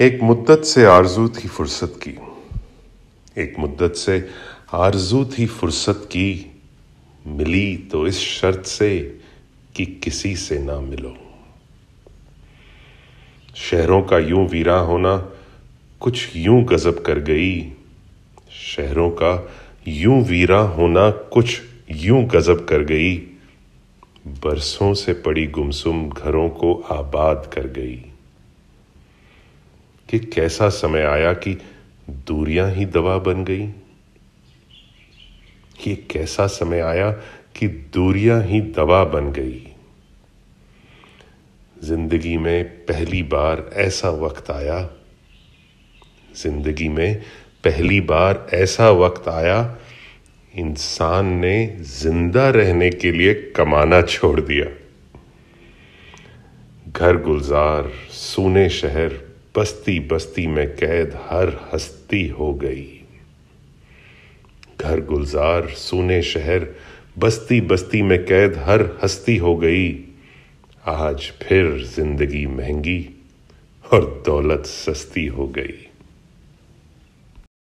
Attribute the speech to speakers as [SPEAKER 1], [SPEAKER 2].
[SPEAKER 1] एक मुद्दत से आरजू थी फुर्सत की, एक मुद्दत से आरजू थी फुर्सत की, मिली तो इस शर्त से कि किसी से ना मिलो। शहरों का यूं वीरा होना कुछ यूं गजब कर गई, शहरों का यूं वीरा होना कुछ यूं गजब कर गई, बरसों से पड़ी गुमसुम घरों को आबाद कर गई। कि कैसा समय आया कि दूरियां ही दवा बन गई, कि कैसा समय आया कि दूरियां ही दवा बन गई। जिंदगी में पहली बार ऐसा वक्त आया, जिंदगी में पहली बार ऐसा वक्त आया, इंसान ने जिंदा रहने के लिए कमाना छोड़ दिया। घर गुलजार सूने शहर बस्ती बस्ती में कैद हर हस्ती हो गई। घर गुलजार सूने शहर बस्ती बस्ती में कैद हर हस्ती हो गई। आज फिर जिंदगी महंगी और दौलत सस्ती हो गई।